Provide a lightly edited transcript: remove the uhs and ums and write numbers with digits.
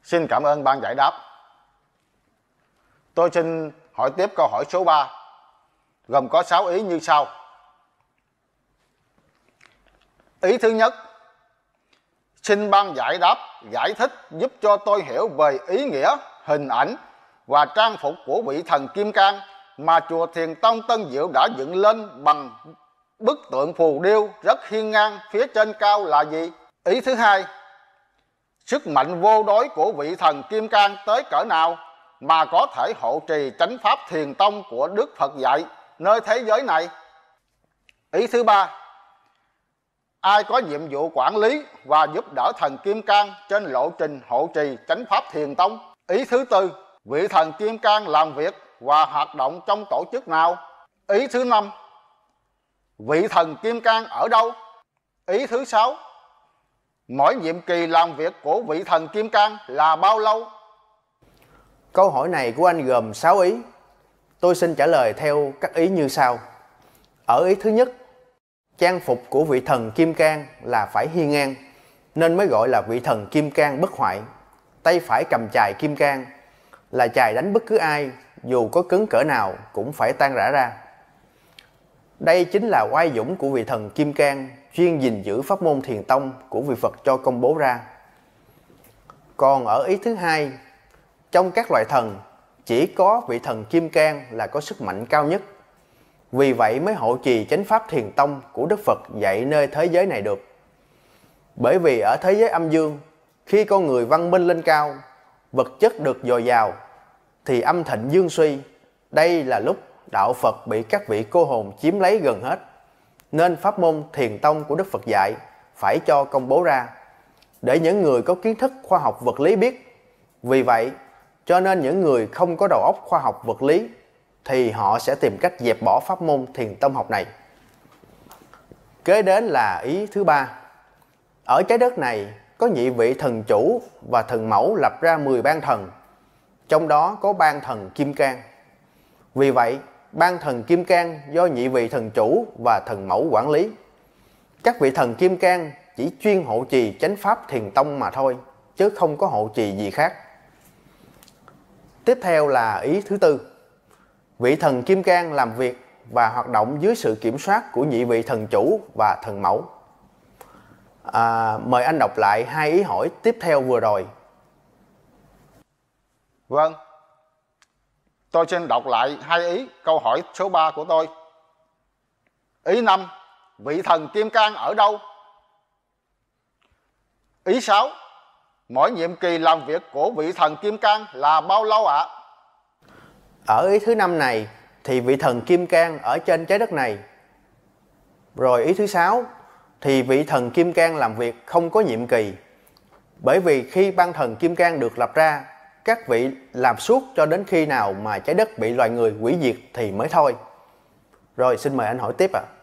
Xin cảm ơn ban giải đáp. Tôi xin hỏi tiếp câu hỏi số 3, gồm có 6 ý như sau. Ý thứ nhất, xin ban giải đáp giải thích giúp cho tôi hiểu về ý nghĩa, hình ảnh và trang phục của vị thần Kim Cang mà chùa Thiền Tông Tân Diệu đã dựng lên bằng bức tượng phù điêu rất hiên ngang phía trên cao là gì? Ý thứ hai, sức mạnh vô đối của vị thần Kim Cang tới cỡ nào mà có thể hộ trì chánh pháp Thiền Tông của Đức Phật dạy nơi thế giới này? Ý thứ ba, ai có nhiệm vụ quản lý và giúp đỡ thần Kim Cang trên lộ trình hộ trì chánh pháp Thiền Tông? Ý thứ tư, vị thần Kim Cang làm việc và hoạt động trong tổ chức nào? Ý thứ năm, vị thần Kim Cang ở đâu? Ý thứ sáu, mỗi nhiệm kỳ làm việc của vị thần Kim Cang là bao lâu? Câu hỏi này của anh gồm 6 ý. Tôi xin trả lời theo các ý như sau. Ở ý thứ nhất, trang phục của vị thần Kim Cang là phải hiên ngang, nên mới gọi là vị thần Kim Cang bất hoại. Tay phải cầm chài Kim Cang, là chài đánh bất cứ ai, dù có cứng cỡ nào cũng phải tan rã ra. Đây chính là oai dũng của vị thần Kim Cang, chuyên gìn giữ pháp môn Thiền Tông của vị Phật cho công bố ra. Còn ở ý thứ hai, trong các loại thần, chỉ có vị thần Kim Cang là có sức mạnh cao nhất. Vì vậy mới hộ trì chánh pháp Thiền Tông của Đức Phật dạy nơi thế giới này được. Bởi vì ở thế giới âm dương, khi con người văn minh lên cao, vật chất được dồi dào, thì âm thịnh dương suy. Đây là lúc đạo Phật bị các vị cô hồn chiếm lấy gần hết. Nên pháp môn Thiền Tông của Đức Phật dạy phải cho công bố ra, để những người có kiến thức khoa học vật lý biết. Vì vậy, cho nên những người không có đầu óc khoa học vật lý thì họ sẽ tìm cách dẹp bỏ pháp môn Thiền Tông học này. Kế đến là ý thứ ba. Ở trái đất này có nhị vị thần chủ và thần mẫu lập ra 10 ban thần, trong đó có ban thần Kim Cang. Vì vậy, ban thần Kim Cang do nhị vị thần chủ và thần mẫu quản lý. Các vị thần Kim Cang chỉ chuyên hộ trì chánh pháp Thiền Tông mà thôi, chứ không có hộ trì gì khác. Tiếp theo là ý thứ tư. Vị thần Kim Cang làm việc và hoạt động dưới sự kiểm soát của nhị vị thần chủ và thần mẫu. Mời anh đọc lại 2 ý hỏi tiếp theo vừa rồi. Vâng, tôi xin đọc lại 2 ý câu hỏi số 3 của tôi. Ý 5, vị thần Kim Cang ở đâu? Ý 6, mỗi nhiệm kỳ làm việc của vị thần Kim Cang là bao lâu ạ? Ở ý thứ 5 này thì vị thần Kim Cang ở trên trái đất này. Rồi ý thứ 6 thì vị thần Kim Cang làm việc không có nhiệm kỳ. Bởi vì khi ban thần Kim Cang được lập ra, các vị làm suốt cho đến khi nào mà trái đất bị loài người hủy diệt thì mới thôi. Rồi xin mời anh hỏi tiếp ạ.